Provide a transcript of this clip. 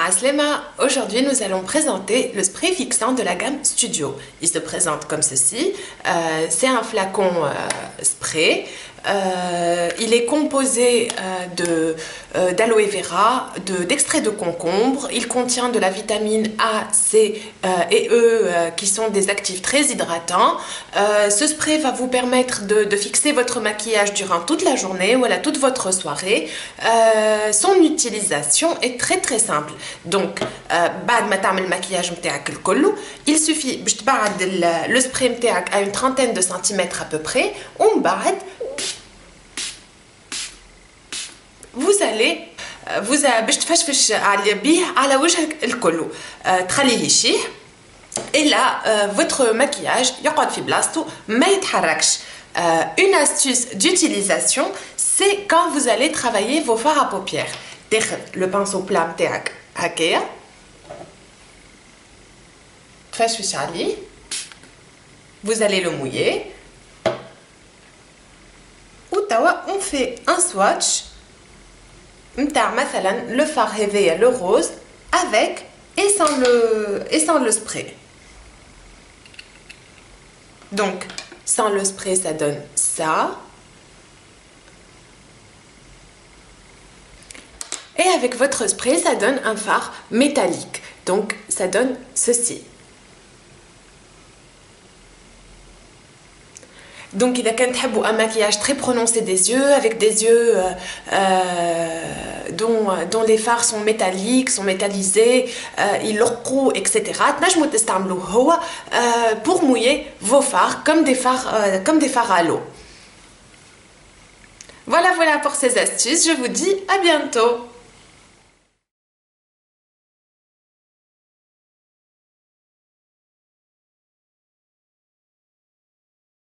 Aslema, aujourd'hui nous allons présenter le spray fixant de la gamme Studio. Il se présente comme ceci, c'est un flacon spray, il est composé d'aloe vera, d'extrait de concombre, il contient de la vitamine A, C et E qui sont des actifs très hydratants. Ce spray va vous permettre de fixer votre maquillage durant toute la journée ou toute votre soirée. Son utilisation est très simple. Donc, بعد ما تعمل المكياج نتاعك الكل, il suffit باش تبعد le spray نتاعك à une trentaine de centimètres à peu près, ومن بعد vous allez باش تفشفش بيه على وجهك الكل, تخليه يشيح et là votre maquillage يقعد في بلاصتو ما يتحركش. Une astuce d'utilisation, c'est quand vous allez travailler vos fards à paupières. تاخذ le pinceau plat نتاعك هكايا, تفشفش عليه, vous allez le mouiller, وتوا on fait un swatch نتاع مثلا le fard Hevea le rose avec et sans le spray. Donc sans le spray ça donne ça, et avec votre spray ça donne un fard métallique, donc ça donne ceci. Donc إذا كان تحبوا un maquillage très prononcé des yeux, avec des yeux dont les fards sont métalliques, sont métallisés, يلقوا, etc. تنجموا تستعملوه هو pour mouiller vos fards comme des fards à l'eau. Voilà pour ces astuces, je vous dis à bientôt.